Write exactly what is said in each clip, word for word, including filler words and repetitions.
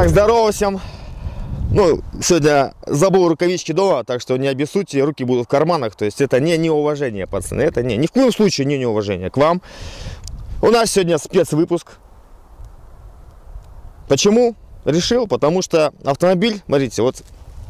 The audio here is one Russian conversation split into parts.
Так, здорово всем. Ну, сегодня забыл рукавички дома, так что не обессудьте, руки будут в карманах. То есть это не неуважение, пацаны. Это не, ни в коем случае не неуважение к вам. У нас сегодня спецвыпуск. Почему? Решил, потому что автомобиль, смотрите, вот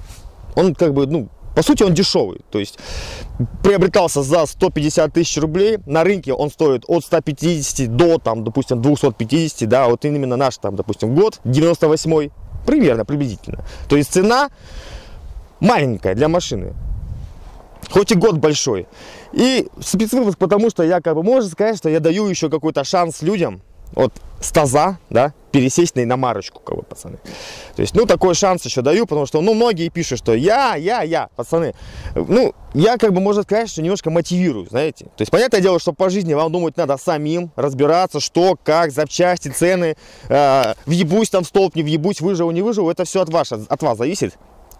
он как бы, ну, по сути он дешевый. То есть приобретался за сто пятьдесят тысяч рублей. На рынке он стоит от ста пятидесяти до, там, допустим, двухсот пятидесяти. Да, вот именно наш, там, допустим, год, девяносто восьмой. Примерно, приблизительно. То есть цена маленькая для машины. Хоть и год большой. И спецвыпуск, потому что я, как бы, можно сказать, что я даю еще какой-то шанс людям от с таза, да, пересесть на иномарочку, как бы, пацаны. То есть, ну, такой шанс еще даю, потому что, ну, многие пишут, что я, я, я, пацаны. Ну, я, как бы, можно сказать, что немножко мотивирую, знаете. То есть, понятное дело, что по жизни вам думать надо самим, разбираться, что, как, запчасти, цены, э, въебусь там в столб, не въебусь, выживу, не выживу, это все от вас, от вас зависит.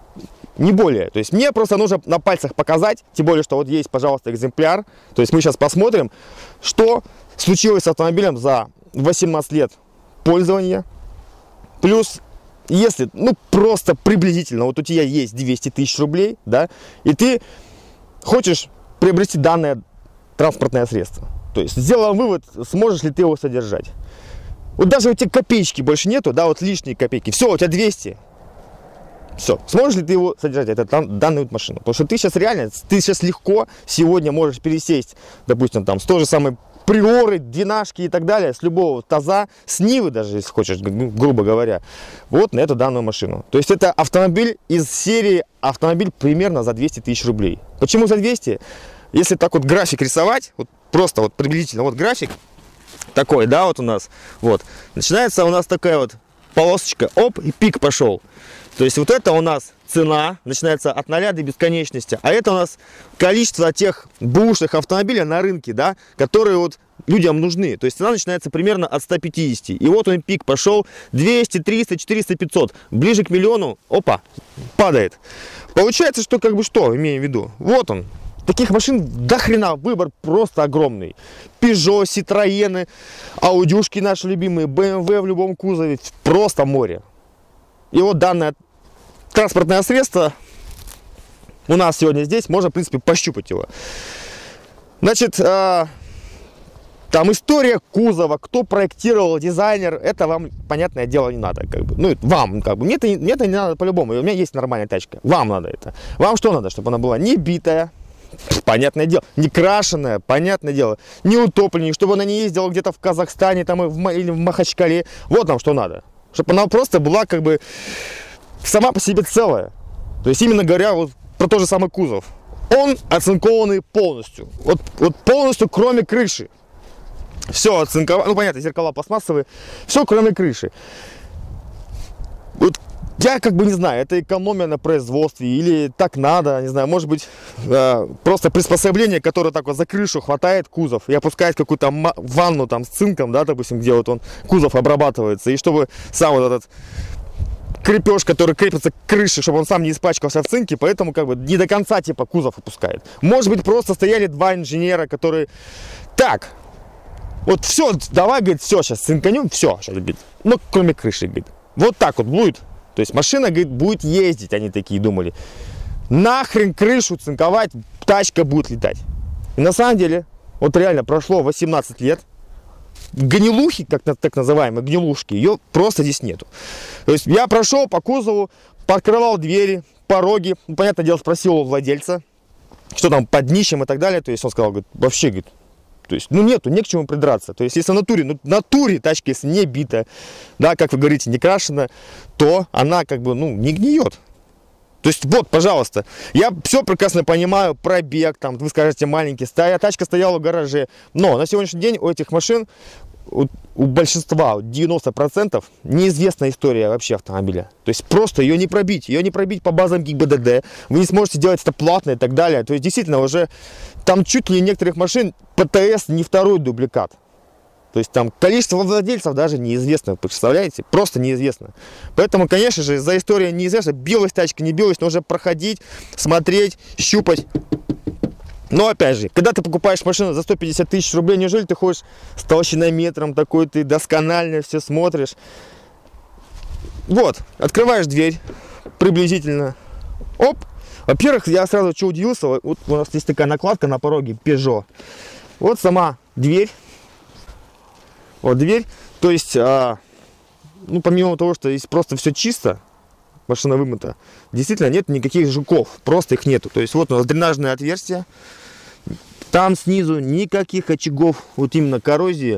Не более. То есть, мне просто нужно на пальцах показать, тем более, что вот есть, пожалуйста, экземпляр. То есть, мы сейчас посмотрим, что случилось с автомобилем за восемнадцать лет пользования. Плюс, если, ну, просто приблизительно, вот у тебя есть двести тысяч рублей, да, и ты хочешь приобрести данное транспортное средство. То есть, сделал вывод, сможешь ли ты его содержать. Вот даже у тебя копеечки больше нету, да, вот лишние копейки. Все, у тебя двести. Все, сможешь ли ты его содержать, это данную машину? Потому что ты сейчас реально, ты сейчас легко сегодня можешь пересесть, допустим, там, с той же самой приоры, двенашки и так далее, с любого таза, с Нивы даже, если хочешь, грубо говоря, вот на эту данную машину. То есть это автомобиль из серии автомобиль примерно за двести тысяч рублей. Почему за двести? Если так вот график рисовать, вот просто вот приблизительно, вот график такой, да, вот у нас, вот, начинается у нас такая вот полосочка, оп, и пик пошел. То есть вот это у нас цена, начинается от ноля до бесконечности, а это у нас количество тех бэушных автомобилей на рынке, да, которые вот людям нужны. То есть цена начинается примерно от ста пятидесяти. И вот он пик пошел, двести, триста, четыреста, пятьсот. Ближе к миллиону, опа, падает. Получается, что как бы что, имеем в виду, вот он. Таких машин до хрена, выбор просто огромный. Peugeot, Citroёn, Audюшки наши любимые, бэ эм вэ в любом кузове, просто море. И вот данное транспортное средство у нас сегодня здесь, можно, в принципе, пощупать его. Значит, э, там история кузова, кто проектировал, дизайнер, это вам, понятное дело, не надо. Как бы. Ну, вам, как бы, мне это, мне это не надо по-любому, у меня есть нормальная тачка, вам надо это. Вам что надо? Чтобы она была не битая, понятное дело, не крашеная, понятное дело, не утопленная, чтобы она не ездила где-то в Казахстане там, или в Махачкале, вот нам что надо. Чтобы она просто была как бы сама по себе целая. То есть, именно говоря, вот про тот же самый кузов. Он оцинкованный полностью. Вот, вот полностью, кроме крыши. Все оцинковано. Ну, понятно, зеркала пластмассовые. Все, кроме крыши. Вот я как бы не знаю, это экономия на производстве или так надо, не знаю, может быть, э, просто приспособление, которое так вот за крышу хватает кузов и опускает какую-то ванну там с цинком, да, допустим, где вот он, кузов обрабатывается, и чтобы сам вот этот крепеж, который крепится к крыше, чтобы он сам не испачкался в цинке, поэтому как бы не до конца типа кузов опускает. Может быть, просто стояли два инженера, которые так, вот все, давай, говорит, все, сейчас цинканем, все, сейчас, говорит, ну, кроме крыши, говорит, вот так вот будет. То есть машина, говорит, будет ездить, они такие думали. Нахрен крышу цинковать, тачка будет летать. И на самом деле, вот реально прошло восемнадцать лет, гнилухи, как так называемые, гнилушки, ее просто здесь нету. То есть я прошел по кузову, подкрывал двери, пороги, ну, понятное дело, спросил у владельца, что там под днищем и так далее. То есть он сказал, говорит, вообще, говорит, то есть, ну, нету, не к чему придраться. То есть, если в натуре, ну, в натуре тачка, если не бита, да, как вы говорите, не крашена, то она, как бы, ну, не гниет. То есть, вот, пожалуйста, я все прекрасно понимаю, пробег, там, вы скажете, маленький, стоя, тачка стояла в гараже, но на сегодняшний день у этих машин, у, у большинства, девяноста процентов, неизвестная история вообще автомобиля. То есть, просто ее не пробить, ее не пробить по базам ГИБДД, вы не сможете делать это платно и так далее. То есть, действительно, уже там чуть ли некоторых машин ПТС не второй дубликат. То есть там количество владельцев даже неизвестно, представляете? Просто неизвестно. Поэтому, конечно же, за историю неизвестно, билась тачка, не билась, нужно проходить, смотреть, щупать. Но опять же, когда ты покупаешь машину за сто пятьдесят тысяч рублей, неужели ты ходишь с толщинометром такой, ты досконально все смотришь? Вот, открываешь дверь приблизительно. Оп. Во-первых, я сразу что удивился, вот у нас есть такая накладка на пороге Peugeot. Вот сама дверь. Вот дверь. То есть, а, ну, помимо того, что здесь просто все чисто, машина вымыта, действительно нет никаких жуков, просто их нету. То есть вот у нас дренажное отверстие. Там снизу никаких очагов, вот именно коррозии.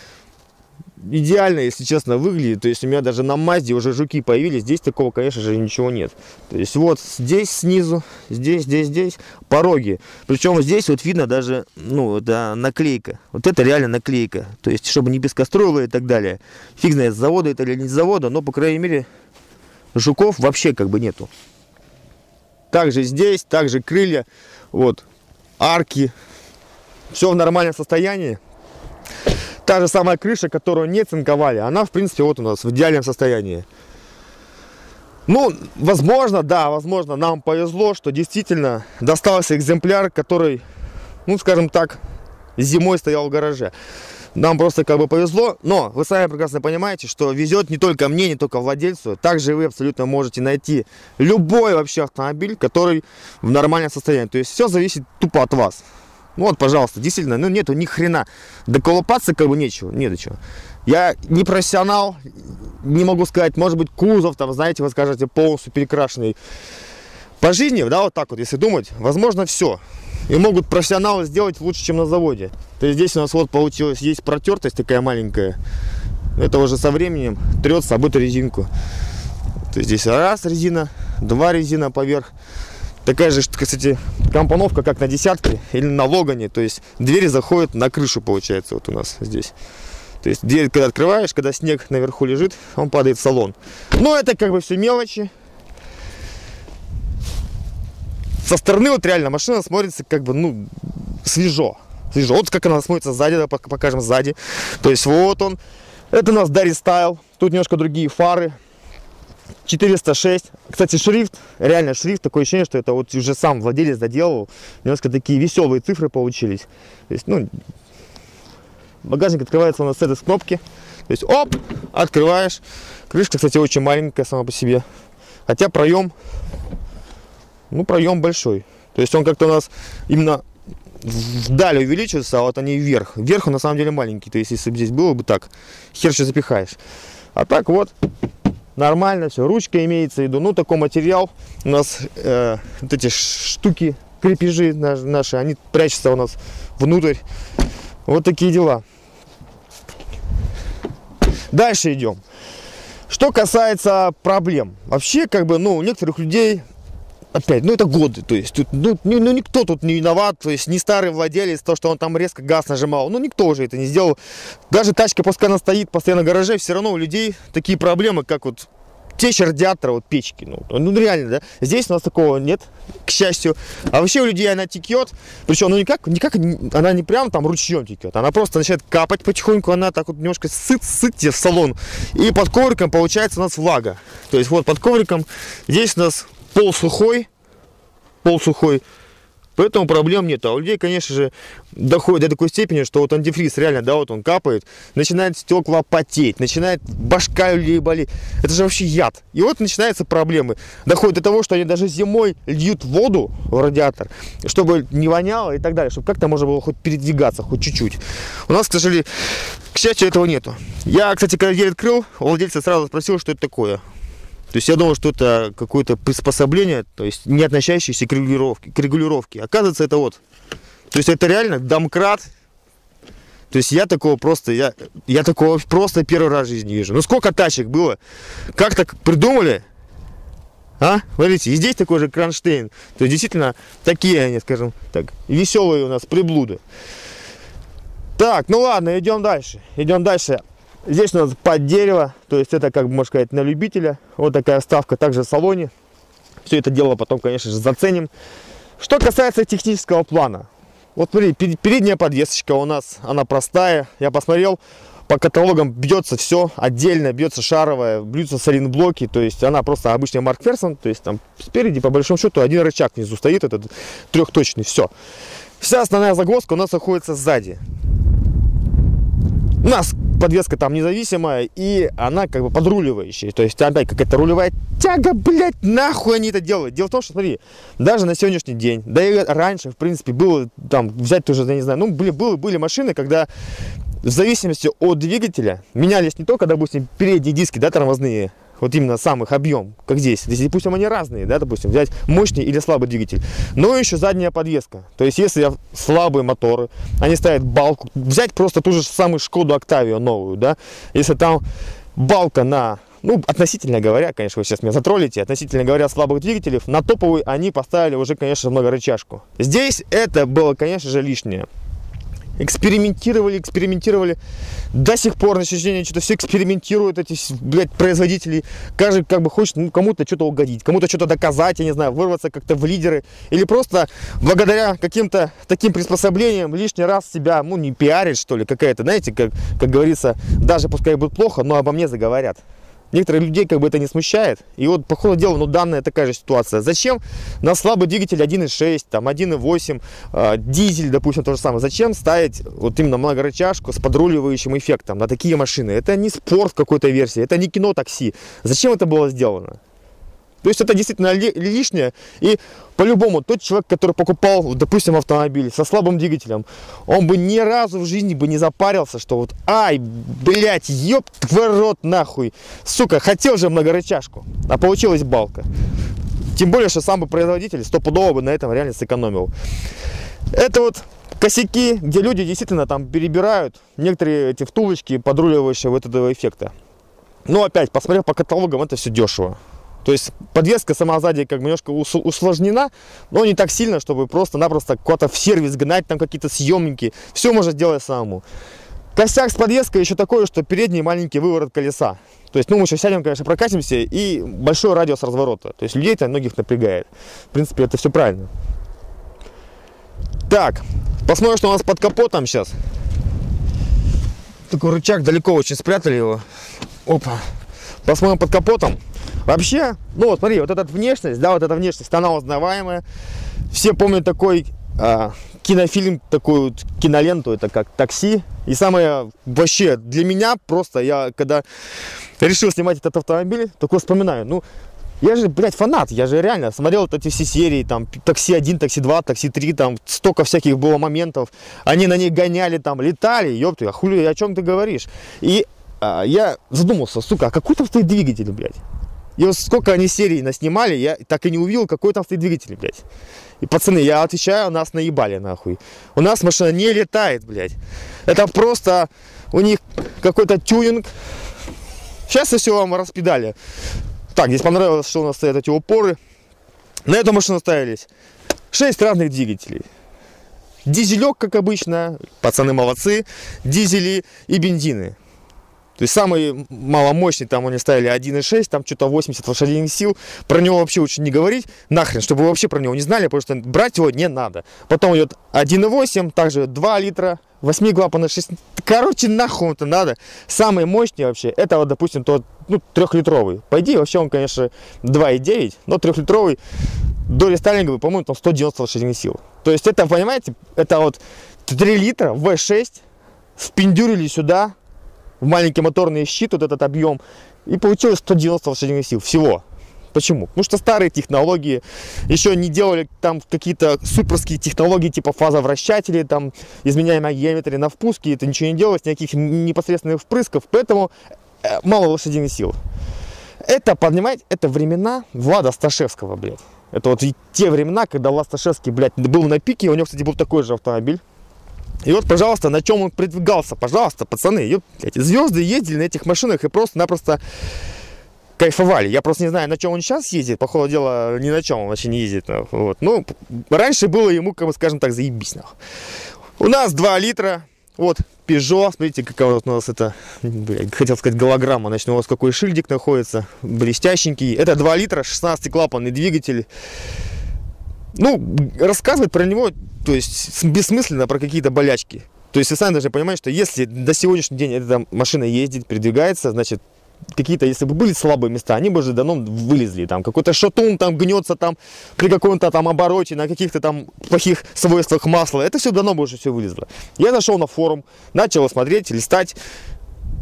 Идеально, если честно, выглядит. То есть у меня даже на Мазде уже жуки появились. Здесь такого, конечно же, ничего нет. То есть вот здесь снизу, здесь, здесь, здесь пороги. Причем здесь вот видно даже, ну, да, наклейка. Вот это реально наклейка. То есть, чтобы не пескоструило и так далее. Фиг знает, с завода это или не с завода, но, по крайней мере, жуков вообще как бы нету. Также здесь, также крылья, вот, арки. Все в нормальном состоянии. Та же самая крыша, которую не цинковали, она, в принципе, вот у нас в идеальном состоянии. Ну, возможно, да, возможно, нам повезло, что действительно достался экземпляр, который, ну, скажем так, зимой стоял в гараже. Нам просто как бы повезло, но вы сами прекрасно понимаете, что везет не только мне, не только владельцу. Также вы абсолютно можете найти любой вообще автомобиль, который в нормальном состоянии. То есть все зависит тупо от вас. Вот, пожалуйста, действительно, ну нету ни хрена. Доколупаться как бы нечего, не до чего. Я не профессионал, не могу сказать, может быть, кузов, там, знаете, вы скажете, полностью перекрашенный. По жизни, да, вот так вот, если думать, возможно, все. И могут профессионалы сделать лучше, чем на заводе. То есть здесь у нас вот получилось, есть протертость такая маленькая. Это уже со временем трет с собой эту резинку. То есть здесь раз резина, два резина поверх. Такая же, кстати, компоновка, как на десятке или на Логане. То есть двери заходят на крышу, получается, вот у нас здесь. То есть дверь, когда открываешь, когда снег наверху лежит, он падает в салон. Но это как бы все мелочи. Со стороны вот реально машина смотрится как бы, ну, свежо. Свежо. Вот как она смотрится сзади, давай покажем сзади. То есть вот он. Это у нас Дарри Стайл. Тут немножко другие фары. четыреста шесть. Кстати, шрифт, реально шрифт, такое ощущение, что это вот уже сам владелец доделал. Немножко такие веселые цифры получились. То есть, ну, багажник открывается у нас с этой кнопки. То есть, оп, открываешь. Крышка, кстати, очень маленькая сама по себе. Хотя проем, ну, проем большой. То есть он как-то у нас именно вдаль увеличивается, а вот они вверх. Вверх он на самом деле маленький. То есть, если бы здесь было бы так, хер что запихаешь. А так вот. Нормально, все, ручка имеется в виду. Ну, такой материал. У нас э, вот эти штуки, крепежи наши, они прячутся у нас внутрь. Вот такие дела. Дальше идем. Что касается проблем. Вообще, как бы, ну, у некоторых людей, опять, ну, это годы. То есть, тут, ну, ну, никто тут не виноват. То есть, не старый владелец, то, что он там резко газ нажимал. Ну, никто уже это не сделал. Даже тачка, пускай она стоит постоянно в гараже, все равно у людей такие проблемы, как вот течь радиатора, вот печки. Ну, ну, реально, да. Здесь у нас такого нет, к счастью. А вообще у людей она текет. Причем, ну, никак, никак она не прям там ручьем текет. Она просто начинает капать потихоньку. Она так вот немножко сыт, сыт в салон. И под ковриком получается у нас влага. То есть, вот под ковриком здесь у нас пол сухой, пол сухой, поэтому проблем нет. А у людей, конечно же, доходит до такой степени, что вот антифриз реально, да, вот он капает, начинает стекла потеть, начинает башка у людей болеть. Это же вообще яд. И вот начинаются проблемы. Доходит до того, что они даже зимой льют воду в радиатор, чтобы не воняло и так далее, чтобы как-то можно было хоть передвигаться, хоть чуть-чуть. У нас, к сожалению, к счастью, этого нету. Я, кстати, когда дверь открыл, у владельца сразу спросил, что это такое. То есть я думал, что это какое-то приспособление, то есть не относящееся к регулировке, к регулировке. Оказывается, это вот. То есть это реально домкрат. То есть я такого просто, я, я такого просто первый раз в жизни вижу. Ну сколько тачек было? Как так придумали? А? Смотрите, и здесь такой же кронштейн. То есть действительно такие они, скажем так, веселые у нас приблуды. Так, ну ладно, идем дальше. Идем дальше. Здесь у нас под дерево, то есть это, как бы, можно сказать, на любителя. Вот такая вставка также в салоне. Все это дело потом, конечно же, заценим. Что касается технического плана. Вот смотри, передняя подвесочка у нас, она простая. Я посмотрел, по каталогам бьется все отдельно, бьется шаровая, бьются сайлентблоки. То есть она просто обычная Макферсон. То есть там спереди, по большому счету, один рычаг внизу стоит, этот трехточный, все. Вся основная загвоздка у нас находится сзади. У нас подвеска там независимая, и она как бы подруливающая. То есть опять какая-то рулевая тяга, блядь, нахуй они это делают. Дело в том, что, смотри, даже на сегодняшний день, да и раньше, в принципе, было там, взять тоже, я не знаю, ну, были, были, были машины, когда в зависимости от двигателя менялись не только, допустим, передние диски, да, тормозные, вот именно сам их объем, как здесь. Здесь, допустим, они разные, да, допустим, взять мощный или слабый двигатель. Но еще задняя подвеска. То есть, если слабые моторы, они ставят балку. Взять просто ту же самую Шкоду Октавию новую, да. Если там балка на, ну, относительно говоря, конечно, вы сейчас меня затроллите, относительно говоря, слабых двигателей, на топовый они поставили уже, конечно, многорычажку. Здесь это было, конечно же, лишнее. Экспериментировали, экспериментировали. До сих пор, на ощущение, что-то все экспериментируют, эти, блядь, производители. Каждый как бы хочет, ну, кому-то что-то угодить, кому-то что-то доказать, я не знаю, вырваться как-то в лидеры. Или просто благодаря каким-то таким приспособлениям лишний раз себя, ну, не пиарить, что ли, какая-то, знаете, как, как говорится, даже пускай будет плохо, но обо мне заговорят. Некоторых людей как бы это не смущает. И вот, по ходу дела, ну, данная такая же ситуация. Зачем на слабый двигатель один и шесть, там, один и восемь, э, дизель, допустим, то же самое. Зачем ставить вот именно многорычажку с подруливающим эффектом на такие машины? Это не спорт в какой-то версии, это не кино такси. Зачем это было сделано? То есть это действительно лишнее. И по-любому тот человек, который покупал, допустим, автомобиль со слабым двигателем, он бы ни разу в жизни бы не запарился, что вот, ай, блядь, ёб твой рот нахуй, сука, хотел же многорычажку, а получилась балка. Тем более, что сам бы производитель стопудово бы на этом реально сэкономил. Это вот косяки, где люди действительно там перебирают некоторые эти втулочки, подруливающие вот этого эффекта. Но опять, посмотрев по каталогам, это все дешево. То есть подвеска сама сзади как бы немножко усложнена, но не так сильно, чтобы просто-напросто куда-то в сервис гнать, там какие-то съемники. Все можно сделать самому. Косяк с подвеской еще такое, что передний маленький выворот колеса. То есть, ну, мы сейчас сядем, конечно, прокатимся, и большой радиус разворота. То есть людей это многих напрягает. В принципе, это все правильно. Так, посмотрим, что у нас под капотом сейчас. Такой рычаг, далеко очень спрятали его. Опа. Посмотрим под капотом. Вообще, ну вот смотри, вот эта внешность, да, вот эта внешность, она узнаваемая. Все помнят такой э, кинофильм, такую вот киноленту, это как «Такси». И самое вообще для меня просто, я когда решил снимать этот автомобиль, такой вспоминаю, ну, я же, блядь, фанат, я же реально смотрел вот эти все серии, там, «Такси один», «Такси два», «Такси три», там, столько всяких было моментов. Они на них гоняли, там, летали, ёпты, а хули, о чем ты говоришь? И а, я задумался, сука, а какой там стоит двигатель, блядь? И вот сколько они серий наснимали, я так и не увидел, какой там стоит двигатель, блядь. И, пацаны, я отвечаю, нас наебали, нахуй. У нас машина не летает, блядь. Это просто у них какой-то тюнинг. Сейчас я все вам распедали. Так, здесь понравилось, что у нас стоят эти упоры. На эту машину ставились шесть разных двигателей. Дизелек, как обычно, пацаны молодцы, дизели и бензины. То есть самый маломощный, там они ставили один и шесть, там что-то восемьдесят лошадиных сил. Про него вообще лучше не говорить, нахрен, чтобы вы вообще про него не знали, потому что брать его не надо. Потом идет один и восемь, также два литра, восьмиклапанный шесть. Короче, нахуй это надо. Самый мощный вообще, это вот, допустим, тот, ну, трехлитровый. По идее, вообще он, конечно, два и девять, но трехлитровый до рестайлинговый, по-моему, там сто девяносто лошадиных сил. То есть это, понимаете, это вот три литра, вэ шесть, впендюрили сюда, в маленький моторный щит, вот этот объем, и получилось сто девяносто лошадиных сил всего. Почему? Потому что старые технологии, еще не делали там какие-то суперские технологии типа фазовращатели, там изменяемая геометрия на впуске, это ничего не делалось, никаких непосредственных впрысков, поэтому мало лошадиных сил. Это, понимаете, это времена Влада Сташевского, блядь. Это вот те времена, когда Влад Сташевский, блядь, был на пике, у него, кстати, был такой же автомобиль. И вот, пожалуйста, на чем он продвигался, пожалуйста, пацаны, ёп, блядь, звезды ездили на этих машинах и просто-напросто кайфовали. Я просто не знаю, на чем он сейчас ездит, по ходу дела, ни на чем он вообще не ездит. Вот. Ну, раньше было ему, как бы, скажем так, заебись. У нас два литра, вот, Peugeot, смотрите, какая вот у нас это, блядь, хотел сказать голограмма, значит, у вас какой шильдик находится, блестященький. Это два литра, шестнадцатиклапанный двигатель. Ну, рассказывать про него, то есть, бессмысленно про какие-то болячки. То есть, вы сами должны понимать, что если до сегодняшнего дня эта машина ездит, передвигается, значит, какие-то, если бы были слабые места, они бы уже давно вылезли. Там какой-то шатун там гнется там при каком-то там обороте, на каких-то там плохих свойствах масла. Это все давно бы уже все вылезло. Я зашел на форум, начал смотреть, листать.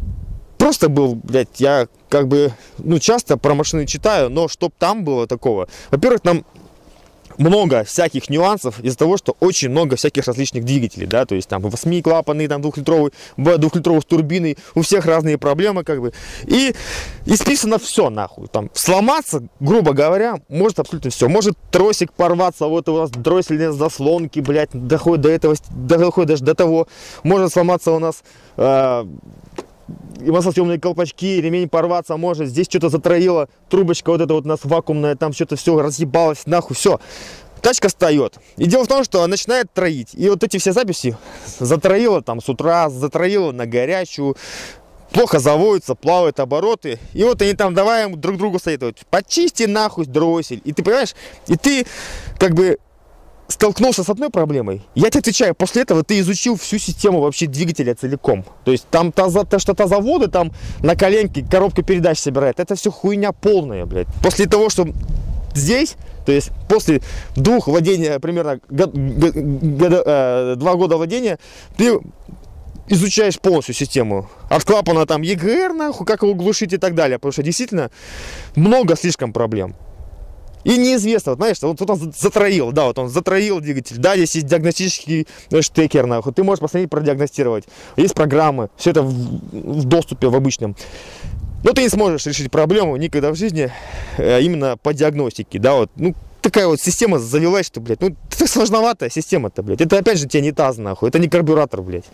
просто был, блядь, я как бы, ну, часто про машины читаю, но чтоб там было такого. Во-первых, там много всяких нюансов из-за того, что очень много всяких различных двигателей, да, то есть там восьмиклапанный, там двухлитровый, двухлитровый с турбиной, у всех разные проблемы, как бы, и исписано все, нахуй, там, сломаться, грубо говоря, может абсолютно все, может тросик порваться, вот у нас дроссельные заслонки, блядь, доходит до этого, доходит даже до того, может сломаться у нас э, маслосъемные колпачки, ремень порваться может, здесь что-то затроило, трубочка вот эта вот у нас вакуумная, там что-то все разъебалось, нахуй, все. Тачка встает. И дело в том, что она начинает троить. И вот эти все записи затроила там с утра, затроила на горячую, плохо заводятся, плавают обороты. И вот они там давай друг другу советуют: почисти нахуй дроссель. И ты понимаешь, и ты как бы столкнулся с одной проблемой. Я тебе отвечаю, после этого ты изучил всю систему вообще двигателя целиком. То есть там таза, то, что тазоводы там на коленке коробка передач собирает, это все хуйня полная, блядь. После того, что здесь, то есть после двух владения, примерно год, год, год, э, два года владения, ты изучаешь полностью систему. От клапана там е гэ эр, нахуй, как его глушить и так далее. Потому что действительно много слишком проблем. И неизвестно, вот, знаешь, вот, вот он затроил, да, вот он затроил двигатель, да, здесь есть диагностический штекер, нахуй, ты можешь посмотреть, продиагностировать, есть программы, все это в, в доступе, в обычном. Но ты не сможешь решить проблему никогда в жизни э, именно по диагностике, да, вот, ну, такая вот система завелась, что, блядь, ну, это сложноватая система-то, блядь, это опять же тебе не таз, нахуй, это не карбюратор, блядь.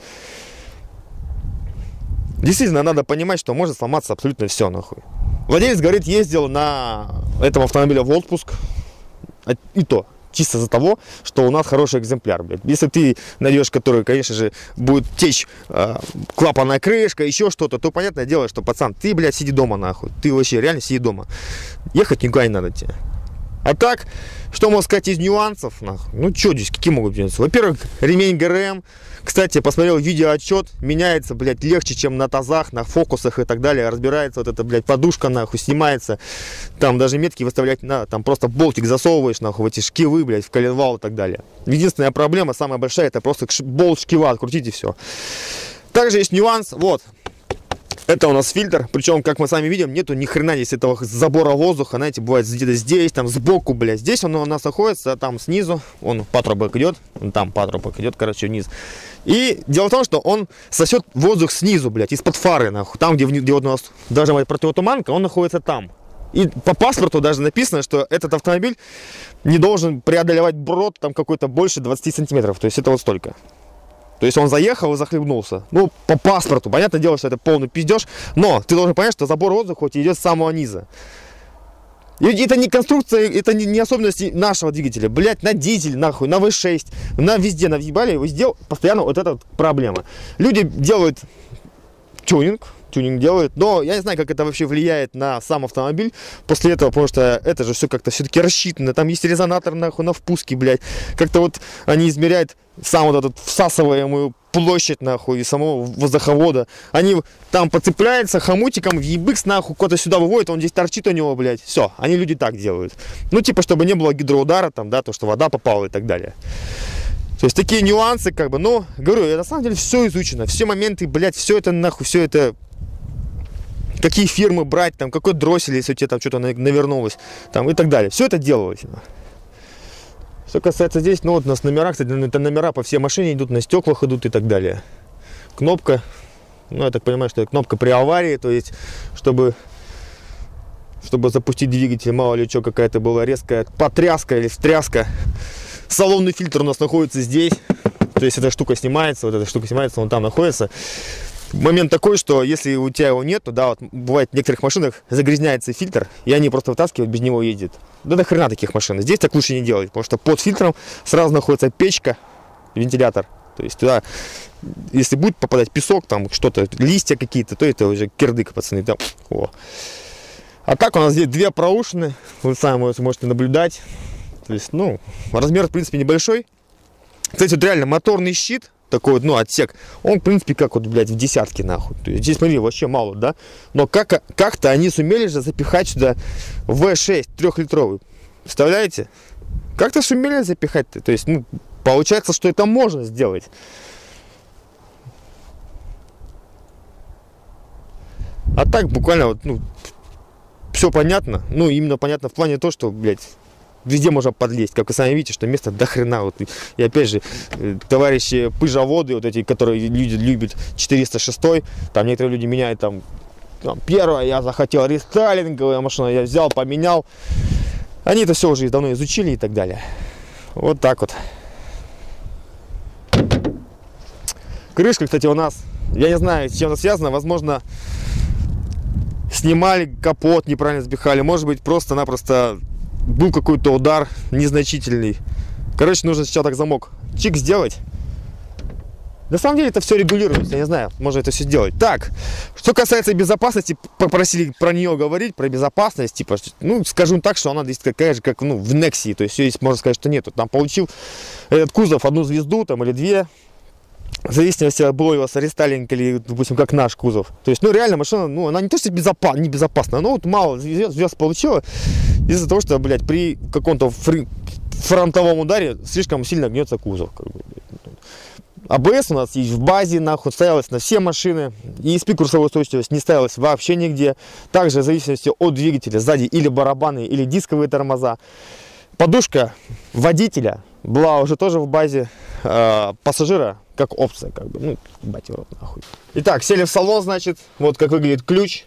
Действительно, надо понимать, что может сломаться абсолютно все, нахуй. Владелец, говорит, ездил на этом автомобиле в отпуск, и то чисто из-за того, что у нас хороший экземпляр, блядь. Если ты найдешь, который, конечно же, будет течь э, клапанная крышка, еще что-то, то понятное дело, что, пацан, ты, блядь, сиди дома, нахуй. Ты вообще реально сиди дома. Ехать никуда не надо тебе. А так, что можно сказать из нюансов, нахуй? Ну, что здесь, какие могут быть? Во-первых, ремень гэ эр эм. Кстати, посмотрел видеоотчет, меняется, блядь, легче, чем на тазах, на фокусах и так далее. Разбирается вот эта, блядь, подушка, нахуй, снимается. Там даже метки выставлять надо, там просто болтик засовываешь, нахуй, в эти шкивы, блядь, в коленвал и так далее. Единственная проблема, самая большая, это просто болт шкива открутить и все. Также есть нюанс, вот. Это у нас фильтр, причем, как мы сами видим, нету ни хрена здесь этого забора воздуха, знаете, бывает где-то здесь, там сбоку, блядь, здесь он у нас находится, там снизу, он патрубок идет, там патрубок идет, короче, вниз. И дело в том, что он сосет воздух снизу, блядь, из-под фары, нахуй, там, где, где вот у нас даже противотуманка, он находится там. И по паспорту даже написано, что этот автомобиль не должен преодолевать брод там какой-то больше двадцати сантиметров, то есть это вот столько. То есть он заехал и захлебнулся. Ну, по паспорту. Понятное дело, что это полный пиздеж. Но ты должен понять, что забор воздуха хоть идет с самого низа. И это не конструкция, это не, не особенности нашего двигателя. Блять, на дизель, нахуй, на вэ шесть, на везде, на въебали, везде постоянно вот эта вот проблема. Люди делают тюнинг. Тюнинг делают, но я не знаю, как это вообще влияет на сам автомобиль после этого, потому что это же все как-то все-таки рассчитано, там есть резонатор, нахуй, на впуске, блядь, как-то вот они измеряют сам вот этот всасываемую площадь, нахуй, и самого воздуховода, они там подцепляются хомутиком, ебыкс, нахуй, куда-то сюда выводит, он здесь торчит у него, блядь, все, они люди так делают, ну, типа, чтобы не было гидроудара, там, да, то, что вода попала и так далее. То есть такие нюансы, как бы, но, говорю, я, на самом деле все изучено, все моменты, блядь, все это, нахуй, все это... Какие фирмы брать, там, какой дроссель, если у тебя там что-то навернулось, там, и так далее. Все это делалось. Что касается здесь, ну вот у нас номера, кстати, это номера по всей машине идут, на стеклах идут и так далее. Кнопка, ну, я так понимаю, что это кнопка при аварии, то есть, чтобы, чтобы запустить двигатель, мало ли что, какая-то была резкая потряска или встряска. Салонный фильтр у нас находится здесь, то есть, эта штука снимается, вот эта штука снимается, он там находится. Момент такой, что если у тебя его нет, то да, вот бывает в некоторых машинах загрязняется фильтр, и они просто вытаскивают, без него ездят. Да до хрена таких машин. Здесь так лучше не делать, потому что под фильтром сразу находится печка, вентилятор. То есть туда, если будет попадать песок, там что-то, листья какие-то, то это уже кирдык, пацаны. Там. О. А так у нас здесь две проушины, вы сами можете наблюдать. То есть, ну, размер, в принципе, небольшой. Кстати, вот реально моторный щит, такой вот, ну, отсек, он, в принципе, как вот, блядь, в десятке, нахуй. То есть, здесь, смотри, вообще мало, да? Но как, как-то они сумели же запихать сюда вэ шесть трехлитровый. Представляете? Как-то сумели запихать-то. То есть, ну, получается, что это можно сделать. А так буквально вот, ну, все понятно. Ну, именно понятно в плане то, что, блядь, везде можно подлезть. Как вы сами видите, что место до хрена. Вот. И опять же, товарищи пыжоводы, вот эти, которые люди любят четыреста шесть, там некоторые люди меняют там, там первое, я захотел рестайлинговую машину, я взял, поменял. Они это все уже давно изучили и так далее. Вот так вот. Крышка, кстати, у нас, я не знаю, с чем это связано, возможно, снимали капот, неправильно сбихали, может быть, просто-напросто был какой-то удар незначительный. Короче, нужно сейчас так замок чик сделать. На самом деле это все регулируется, я не знаю, можно это все сделать. Так, что касается безопасности, попросили про нее говорить, про безопасность, типа, ну, скажу так, что она здесь такая же, как, ну, в Nexia, то есть все здесь можно сказать, что нету. Там получил этот кузов одну звезду, там, или две, в зависимости от было его рестайлинг или, допустим, как наш кузов. То есть, ну, реально машина, ну, она не то, что безопасна, не безопасна, она вот мало звезд, звезд получила из-за того, что, блядь, при каком-то фронтовом ударе слишком сильно гнется кузов, как бы. АБС у нас есть в базе, нахуй, ставилась на все машины. и эс пи курсовой устойчивость не ставилась вообще нигде. Также в зависимости от двигателя сзади или барабаны, или дисковые тормоза. Подушка водителя была уже тоже в базе, э, пассажира как опция, как бы, ну, бать его нахуй. Итак, сели в салон, значит, вот как выглядит ключ.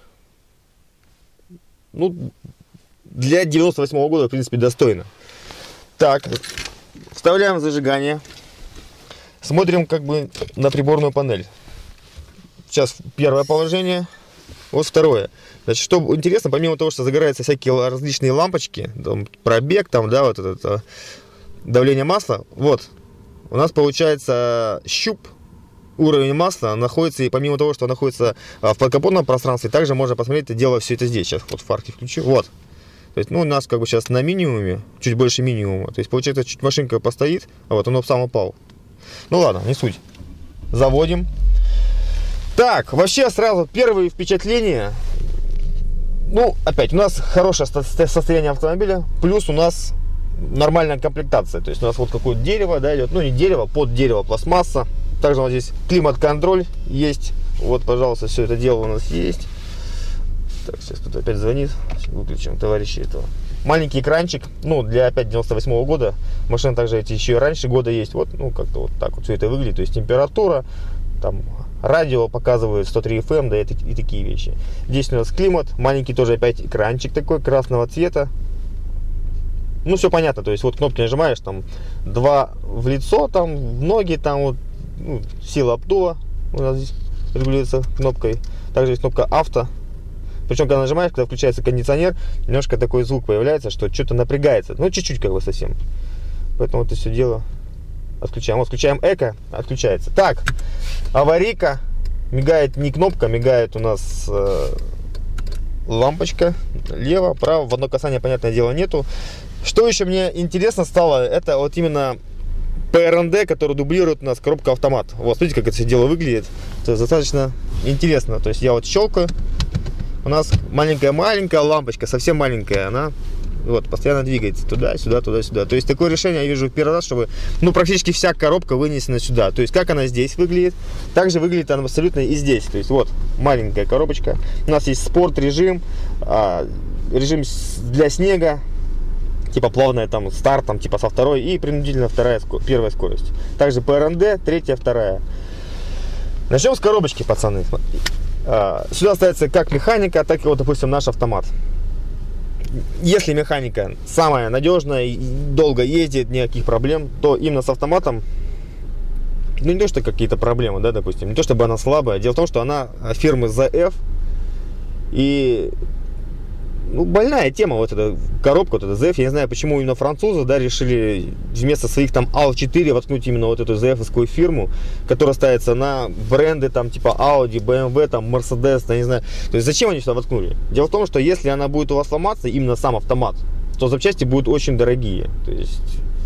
Ну, для девяносто восьмого года, в принципе, достойно. Так, вставляем зажигание. Смотрим как бы на приборную панель. Сейчас первое положение, вот второе. Значит, что интересно, помимо того, что загораются всякие различные лампочки, там, пробег, там, да, вот это давление масла, вот, у нас получается щуп, уровень масла находится, и помимо того, что находится в подкапотном пространстве, также можно посмотреть это дело, все это здесь. Сейчас вот фарки включу, вот. То есть, ну, у нас как бы сейчас на минимуме, чуть больше минимума. То есть, получается, чуть машинка постоит, а вот он сам упал. Ну ладно, не суть. Заводим. Так, вообще сразу первые впечатления. Ну, опять, у нас хорошее состояние автомобиля, плюс у нас нормальная комплектация. То есть у нас вот какое-то дерево, да, идет, ну не дерево, под дерево пластмасса. Также у нас здесь климат-контроль есть. Вот, пожалуйста, все это дело у нас есть. Так, сейчас кто-то опять звонит. Выключим, товарищи, этого. Маленький экранчик, ну, для опять девяносто восьмого года. Машины также эти еще и раньше года есть. Вот, ну, как-то вот так вот все это выглядит. То есть температура, там, радио показывает сто три эф эм, да, и, и такие вещи. Здесь у нас климат, маленький тоже опять экранчик такой, красного цвета. Ну, все понятно, то есть вот кнопки нажимаешь, там, два в лицо, там, в ноги, там, вот, ну, сила обдува у нас здесь регулируется кнопкой. Также есть кнопка авто. Причем, когда нажимаешь, когда включается кондиционер, немножко такой звук появляется, что что-то напрягается. Ну, чуть-чуть как бы совсем. Поэтому вот это все дело отключаем. Вот включаем эко, отключается. Так, аварийка. Мигает не кнопка, мигает у нас э, лампочка. Лево, право, в одно касание, понятное дело, нету. Что еще мне интересно стало, это вот именно пэ эр эн дэ, который дублирует у нас коробка автомат. Вот, смотрите, как это все дело выглядит. Это достаточно интересно. То есть я вот щелкаю. У нас маленькая-маленькая лампочка, совсем маленькая, она вот постоянно двигается туда-сюда, туда-сюда. То есть такое решение я вижу в первый раз, чтобы, ну, практически вся коробка вынесена сюда. То есть как она здесь выглядит, так же выглядит она абсолютно и здесь. То есть вот маленькая коробочка. У нас есть спорт режим, режим для снега, типа плавная там старт, там типа со второй, и принудительно вторая, первая скорость. Также пэ эр эн дэ, третья, вторая. Начнем с коробочки, пацаны. Сюда ставится как механика, так и вот, допустим, наш автомат. Если механика самая надежная и долго ездит, никаких проблем, то именно с автоматом, ну, не то, что какие-то проблемы, да, допустим, не то, чтобы она слабая. Дело в том, что она фирмы зэ эф, и, ну, больная тема, вот эта коробка, вот эта зэ эф. Я не знаю, почему именно французы, да, решили вместо своих там эй эл четыре воткнуть именно вот эту зэ эф-овскую фирму, которая ставится на бренды там типа Audi, бэ эм вэ, там Mercedes, я не знаю. То есть зачем они сюда воткнули? Дело в том, что если она будет у вас ломаться, именно сам автомат, то запчасти будут очень дорогие. То есть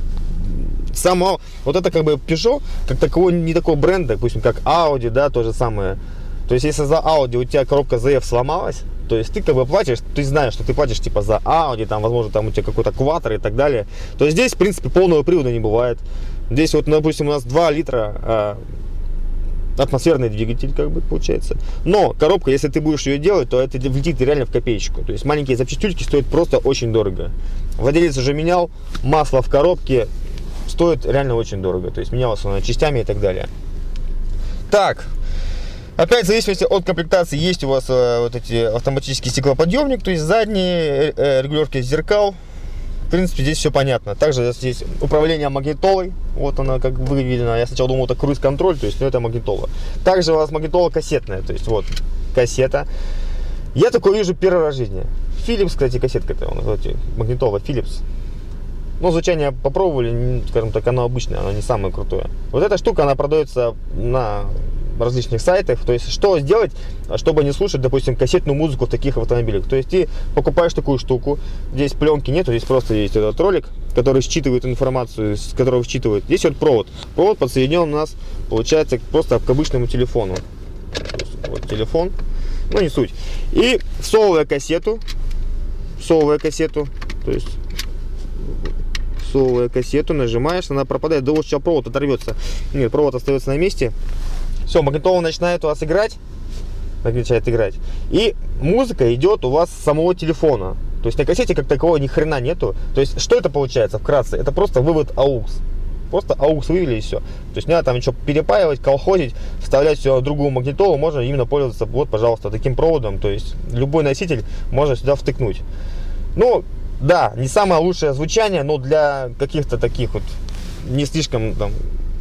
само, вот это как бы Peugeot, как такового, не такого бренда, допустим, как Audi, да, то же самое. То есть если за Audi у тебя коробка зэ эф сломалась, то есть ты как бы платишь, ты знаешь, что ты платишь типа за Audi, там, возможно, там у тебя какой-то кватер и так далее. То есть здесь, в принципе, полного привода не бывает. Здесь вот, допустим, у нас два литра э, атмосферный двигатель, как бы получается. Но коробка, если ты будешь ее делать, то это влетит реально в копеечку. То есть маленькие запчастюльки стоят просто очень дорого. Владелец уже менял, масло в коробке стоит реально очень дорого. То есть менялось оно частями и так далее. Так, опять в зависимости от комплектации есть у вас э, вот эти автоматический стеклоподъемник, то есть задние э, регулировки зеркал. В принципе, здесь все понятно. Также здесь управление магнитолой. Вот она как выведена. Я сначала думал, это круиз-контроль, то есть, ну, это магнитола. Также у вас магнитола кассетная, то есть, вот, кассета. Я такое вижу первый раз в жизни. Philips, кстати, кассетка это, вот, магнитола Philips. Но звучание попробовали, скажем так, оно обычное, оно не самое крутое. Вот эта штука, она продается на различных сайтах. То есть, что сделать, чтобы не слушать, допустим, кассетную музыку в таких автомобилях. То есть, ты покупаешь такую штуку, здесь пленки нету, здесь просто есть этот ролик, который считывает информацию, с которого считывает. Здесь вот провод. Провод подсоединен у нас, получается, просто к обычному телефону. Вот телефон, ну не суть. И всовывая кассету, всовывая кассету, то есть, всовывая кассету, нажимаешь, она пропадает. Да вот сейчас провод оторвется. Нет, провод остается на месте. Все, магнитола начинает у вас играть, начинает играть, и музыка идет у вас с самого телефона. То есть на кассете как такового ни хрена нету. То есть что это получается вкратце? Это просто вывод аукс. Просто аукс вывели и все. То есть не надо там ничего перепаивать, колхозить, вставлять все в другую магнитолу. Можно именно пользоваться, вот, пожалуйста, таким проводом. То есть любой носитель можно сюда втыкнуть. Ну, да, не самое лучшее звучание, но для каких-то таких вот не слишком там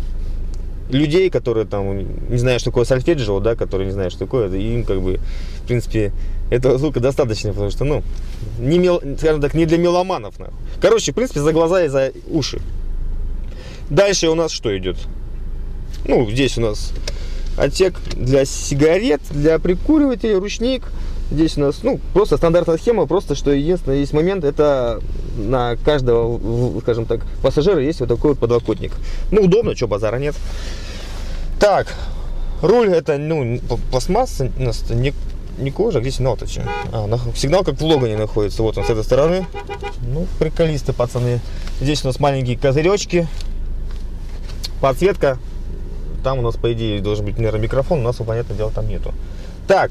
людей, которые там не знают, что такое сольфеджио, да, которые не знают, что такое, им как бы, в принципе, этого звука достаточно, потому что, ну, не мел, скажем так, не для меломанов, нахуй. Короче, в принципе, за глаза и за уши. Дальше у нас что идет? Ну, здесь у нас отсек для сигарет, для прикуривателей, ручник. Здесь у нас, ну, просто стандартная схема, просто что единственный есть момент, это на каждого, скажем так, пассажира есть вот такой вот подлокотник. Ну, удобно, что, базара нет. Так, руль это, ну, пластмасса, у нас не, не кожа, где сигнал-то что? А, на, сигнал как в Логане находится, вот он с этой стороны. Ну, приколисты, пацаны. Здесь у нас маленькие козыречки, подсветка. Там у нас, по идее, должен быть нейромикрофон, у нас, понятное дело, там нету. Так.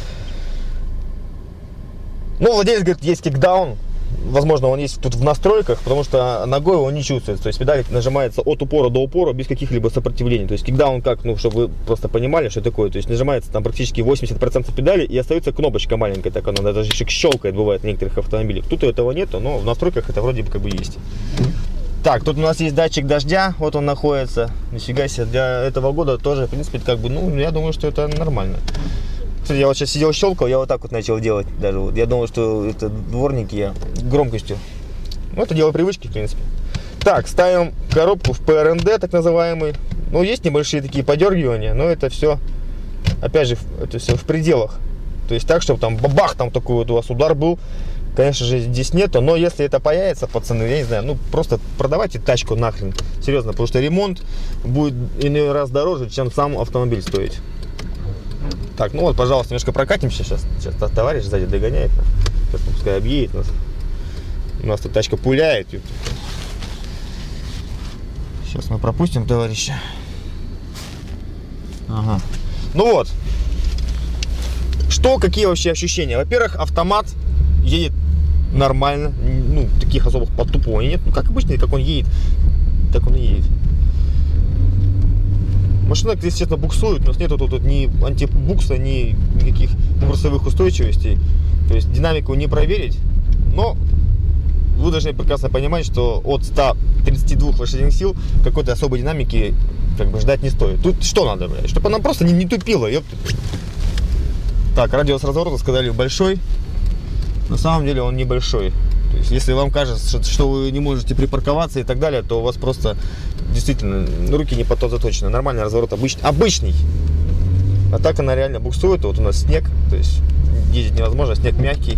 Ну, владелец говорит, есть кикдаун. Возможно, он есть тут в настройках, потому что ногой он не чувствуется. То есть педаль нажимается от упора до упора без каких-либо сопротивлений. То есть кикдаун как, ну, чтобы вы просто понимали, что такое. То есть нажимается там практически восемьдесят процентов педали и остается кнопочка маленькая. Так она даже еще щелкает, бывает, в некоторых автомобилях. Тут этого нету, но в настройках это вроде бы как бы есть. Так, тут у нас есть датчик дождя, вот он находится. Нифига себе, для этого года тоже, в принципе, как бы, ну, я думаю, что это нормально. Кстати, я вот сейчас сидел, щелкал, я вот так вот начал делать даже. Вот. Я думал, что это дворники я громкостью. Ну, это дело привычки, в принципе. Так, ставим коробку в пэ эр эн дэ, так называемый. Ну, есть небольшие такие подергивания, но это все, опять же, это все в пределах. То есть так, чтобы там бабах, там такой вот у вас удар был. Конечно же, здесь нету, но если это появится, пацаны, я не знаю, ну, просто продавайте тачку нахрен. Серьезно, потому что ремонт будет иной раз дороже, чем сам автомобиль стоить. Так, ну вот, пожалуйста, немножко прокатимся сейчас. Сейчас товарищ сзади догоняет нас. Сейчас пускай объедет нас. У нас тут тачка пуляет. Сейчас мы пропустим товарища. Ага. Ну вот. Что, какие вообще ощущения? Во-первых, автомат едет нормально. Ну, таких особых подтупов нет. Ну, как обычно, как он едет, так он и едет. Машина, естественно, буксует, у нас нету тут, тут ни антибукса, ни никаких курсовых устойчивостей. То есть динамику не проверить, но вы должны прекрасно понимать, что от ста тридцати двух лошадиных сил какой-то особой динамики как бы ждать не стоит. Тут что надо, блядь? Чтобы она просто не, не тупила, ёпта. Так, радиус разворота сказали большой. На самом деле он небольшой. То есть, если вам кажется, что вы не можете припарковаться и так далее, то у вас просто действительно руки не по то заточены. Нормальный разворот обычный, обычный. А так она реально буксует. Вот у нас снег, то есть ездить невозможно, снег мягкий.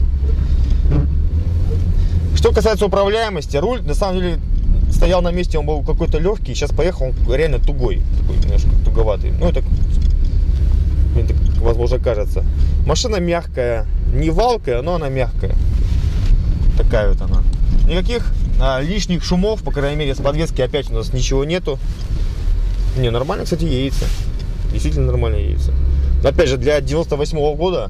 Что касается управляемости, руль на самом деле стоял на месте, он был какой-то легкий, сейчас поехал, он реально тугой, такой немножко туговатый. Ну это, мне так, возможно, кажется. Машина мягкая, не валкая, но она мягкая. Такая вот она. Никаких а, лишних шумов, по крайней мере, с подвески опять у нас ничего нету. Не, нормально, кстати, едется. действительно нормально едется. Но опять же, для девяносто восьмого года,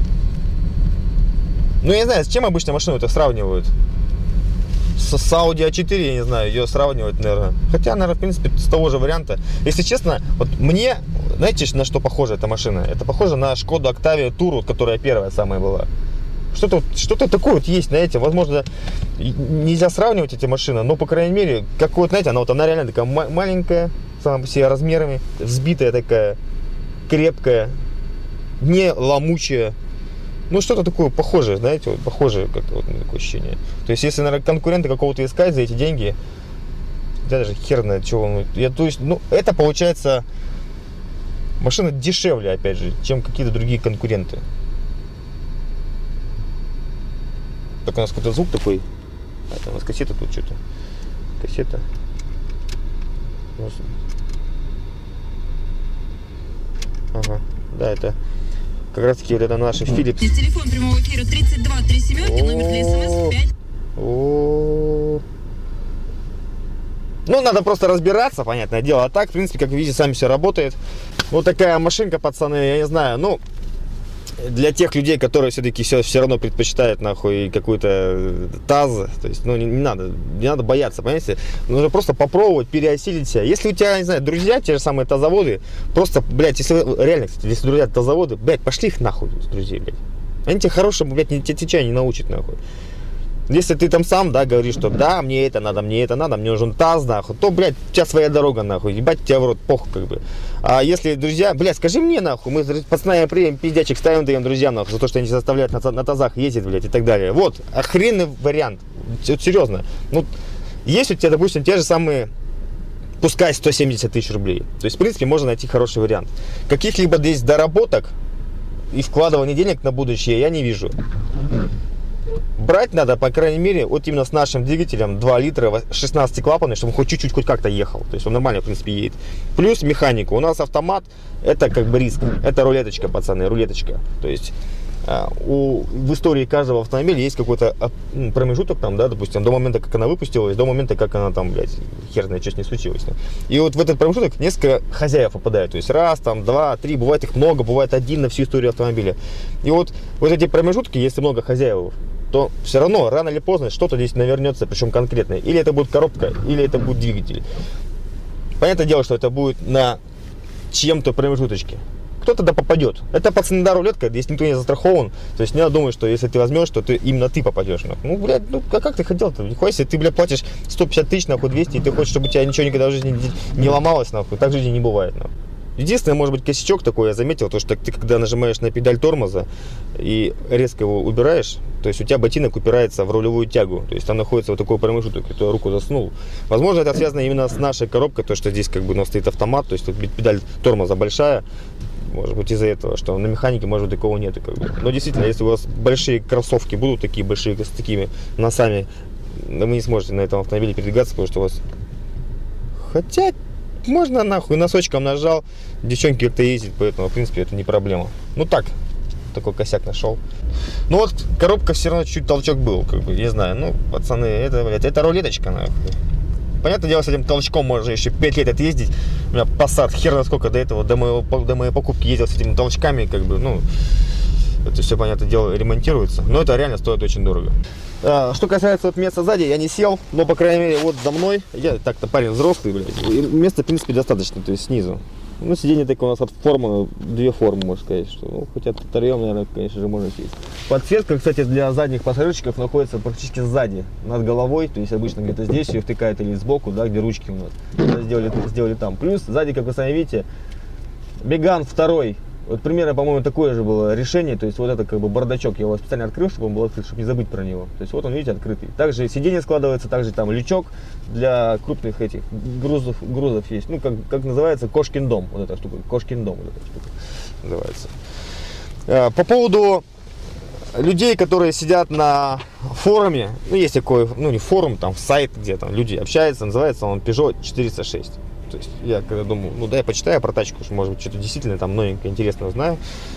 ну я не знаю, с чем обычно машину это сравнивают. С, с Audi а четыре, я не знаю, ее сравнивать, наверное. Хотя, наверное, в принципе, с того же варианта. Если честно, вот мне, знаете, на что похожа эта машина? Это похоже на Шкоду Октавия Туру, которая первая самая была. Что-то что-то такое вот есть, знаете, возможно, нельзя сравнивать эти машины, но, по крайней мере, как вот, знаете, она вот, она реально такая маленькая, сама по себе размерами, взбитая такая, крепкая, не ломучая. Ну, что-то такое похожее, знаете, вот похожее как-то вот такое ощущение. То есть, если, наверное, конкурента какого-то искать за эти деньги, я даже хер знает, чего. Я, то есть, ну, это получается машина дешевле, опять же, чем какие-то другие конкуренты. Так у нас какой-то звук такой. А, это у нас кассета тут что-то. Кассета. Ага, да, это как раз таки вот это наши Philips. Телефон прямого эфира тридцать два три семерки, номер для смс пять. Ну, надо просто разбираться, понятное дело. А так, в принципе, как вы видите, сами все работает. Вот такая машинка, пацаны, я не знаю, ну, для тех людей, которые все-таки все, все равно предпочитают, нахуй, какой-то ТАЗ, то есть, ну, не, не надо, не надо бояться, понимаете? Нужно просто попробовать, переосилить себя. Если у тебя, не знаю, друзья, те же самые тазоводы, просто, блядь, если, реально, кстати, если друзья тазоводы, блядь, пошли их нахуй, друзей, блядь. Они тебя хорошему, блядь, тебе отвечай, не научат, нахуй. Если ты там сам, да, говоришь, что да, мне это надо, мне это надо, мне нужен ТАЗ, нахуй, то, блядь, у тебя своя дорога, нахуй, ебать тебя в рот, похуй, как бы. А если друзья, блядь, скажи мне, нахуй, мы пацаны прием пиздячек ставим, даем друзьям, нахуй, за то, что они заставляют на, на ТАЗах ездить, блядь, и так далее. Вот, охренный вариант, вот, серьезно. Ну, есть у тебя, допустим, те же самые, пускай сто семьдесят тысяч рублей, то есть, в принципе, можно найти хороший вариант. Каких-либо здесь доработок и вкладывания денег на будущее я не вижу. Брать надо, по крайней мере, вот именно с нашим двигателем два литра, шестнадцать клапанный, чтобы он хоть чуть-чуть, хоть как-то ехал. То есть он нормально, в принципе, едет. Плюс механика. У нас автомат, это как бы риск. Это рулеточка, пацаны, рулеточка. То есть у, в истории каждого автомобиля есть какой-то промежуток там, да, допустим, до момента, как она выпустилась, до момента, как она там, блядь, хер знает, что с ней случилось. И вот в этот промежуток несколько хозяев попадают. То есть раз, там, два, три, бывает их много, бывает один на всю историю автомобиля. И вот, вот эти промежутки, если много хозяев, то все равно, рано или поздно, что-то здесь навернется, причем конкретное. Или это будет коробка, или это будет двигатель. Понятное дело, что это будет на чьем-то промежуточке. Кто-то да попадет. Это, пацаны, да, рулетка, здесь никто не застрахован. То есть не надо думать, что если ты возьмешь, то ты, именно ты попадешь. Ну, блядь, ну а как ты хотел-то? Нихуя, если ты, блядь, платишь сто пятьдесят тысяч, нахуй, двести, и ты хочешь, чтобы у тебя ничего никогда в жизни не, не ломалось, нахуй, так в жизни не бывает, нахуй. Единственное, может быть, косячок такой я заметил, то что ты когда нажимаешь на педаль тормоза и резко его убираешь, то есть у тебя ботинок упирается в рулевую тягу, то есть там находится вот такой промежуток, и ты руку заснул. Возможно, это связано именно с нашей коробкой, то что здесь как бы у нас стоит автомат, то есть тут педаль тормоза большая, может быть из-за этого, что на механике, может быть, такого нету, как бы. Но действительно, если у вас большие кроссовки будут такие большие, с такими носами, вы не сможете на этом автомобиле передвигаться, потому что у вас... Хотя... Можно нахуй, носочком нажал, девчонки как-то ездят, поэтому, в принципе, это не проблема. Ну так, такой косяк нашел. Ну вот, коробка все равно чуть-чуть толчок был, как бы, не знаю. Ну, пацаны, это, блядь, это рулеточка, нахуй. Понятное дело, с этим толчком можно еще пять лет отъездить. У меня Passat, хер на сколько до этого, до, моего, до моей покупки ездил с этими толчками, как бы, ну... Это все, понятное дело, ремонтируется. Но это реально стоит очень дорого. А, что касается вот места сзади, я не сел, но, по крайней мере, вот за мной, я так-то парень взрослый, блядь, и места, в принципе, достаточно, то есть снизу. Ну, сиденье такое у нас от формы, две формы, можно сказать, что, ну, хотя втроем, наверное, конечно же, можно сесть. Подсветка, кстати, для задних пассажирчиков находится практически сзади, над головой, то есть обычно где-то здесь ее втыкают или сбоку, да, где ручки у нас, сделали, сделали там. Плюс сзади, как вы сами видите, Меган второй. Вот примерно, по-моему, такое же было решение, то есть вот это как бы бардачок, я его специально открыл, чтобы он был открыт, чтобы не забыть про него. То есть вот он, видите, открытый. Также сиденье складывается, также там лючок для крупных этих грузов, грузов есть. Ну, как, как называется, кошкин дом, вот эта штука, кошкин дом, вот эта штука называется. По поводу людей, которые сидят на форуме, ну, есть такой, ну, не форум, там, сайт, где там люди общаются, называется он Peugeot четыреста шесть. То есть я когда думаю, ну да, я почитаю про тачку, что, может быть, что-то действительно там новенькое, интересное узнаю.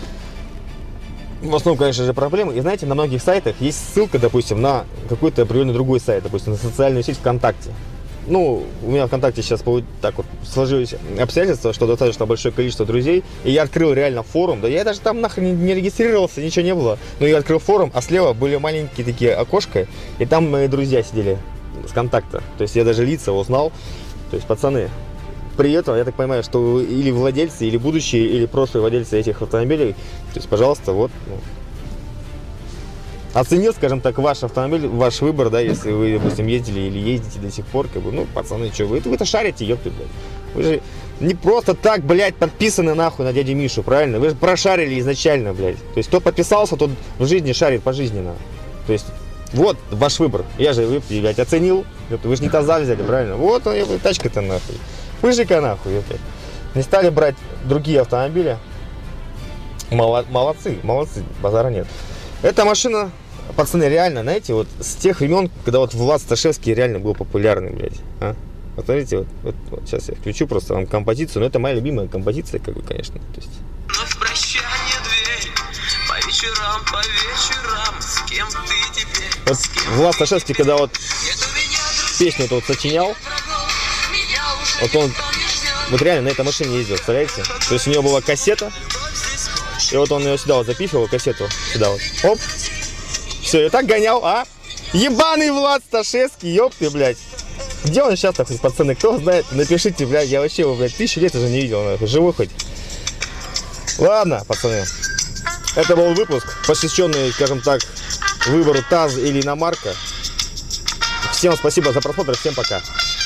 В основном, конечно же, проблемы. И знаете, на многих сайтах есть ссылка, допустим, на какой-то определенный другой сайт, допустим, на социальную сеть ВКонтакте. ну, у меня ВКонтакте сейчас так вот сложились обстоятельства, что достаточно большое количество друзей, и я открыл реально форум, да я даже там нахрен не регистрировался, ничего не было, но я открыл форум, а слева были маленькие такие окошка, и там мои друзья сидели с контакта, то есть я даже лица узнал, то есть пацаны. При этом, я так понимаю, что вы или владельцы, или будущие, или просто владельцы этих автомобилей, то есть, пожалуйста, вот, ну, оценил, скажем так, ваш автомобиль, ваш выбор, да, если вы, допустим, ездили или ездите до сих пор, как бы, ну, пацаны, что, вы, вы-то шарите, ёпты, блядь. Вы же не просто так, блядь, подписаны нахуй на дядю Мишу, правильно? Вы же прошарили изначально, блядь. То есть, кто подписался, тот в жизни шарит пожизненно. То есть, вот ваш выбор. Я же, вы, блядь, оценил, вы же не таза взяли, правильно? Вот он, тачка-то нахуй. Пыжика нахуй, блядь. Не стали брать другие автомобили. Молодцы, молодцы, базара нет. Эта машина, пацаны, реально, знаете, вот с тех времен, когда вот Влад Сташевский реально был популярный, блядь. А? Вот смотрите, вот, вот, вот сейчас я включу просто вам композицию, но это моя любимая композиция, как бы, конечно. То есть... В прощание дверь, по вечерам, по вечерам, с кем ты теперь? Вот Влад Сташевский, когда вот песню это вот сочинял, вот он вот реально на этой машине ездил, представляете? То есть у него была кассета, и вот он ее сюда вот запихивал, кассету, сюда вот, оп, все, и так гонял, а? Ебаный Влад Сташевский, ёпты, блядь. Где он сейчас, хоть, пацаны, кто знает, напишите, блядь, я вообще его, блядь, тысячу лет уже не видел, нахуй, живой хоть. Ладно, пацаны, это был выпуск, посвященный, скажем так, выбору ТАЗ или иномарка. Всем спасибо за просмотр, всем пока.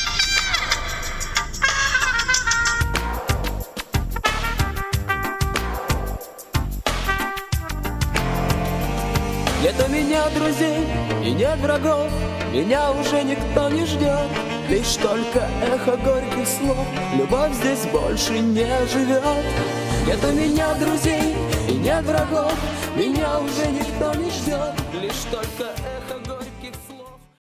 Нет у меня друзей и нет врагов, меня уже никто не ждет. Лишь только эхо горьких слов, любовь здесь больше не живет. Нет у меня друзей и нет врагов, меня уже никто не ждет. Лишь только эхо